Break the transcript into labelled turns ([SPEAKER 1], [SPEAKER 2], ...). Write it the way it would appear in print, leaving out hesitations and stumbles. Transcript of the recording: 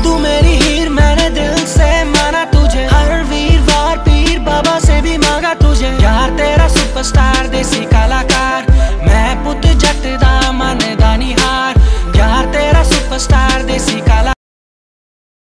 [SPEAKER 1] तू मेरी हीर, मैंने दिल से माना तुझे, हर वीरवार पीर बाबा से भी मांगा तुझे, यार तेरा सुपरस्टार